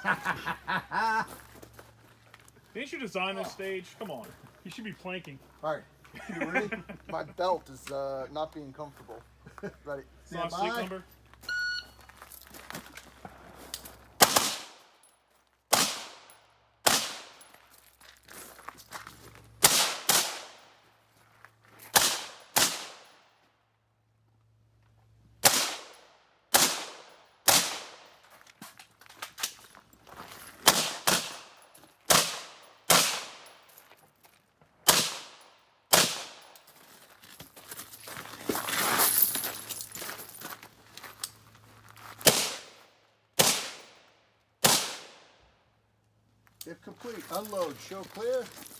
Didn't you design this stage? Come on. You should be planking. All right. You ready? My belt is not being comfortable. Ready. It's not a sleep number. If complete, unload, show clear.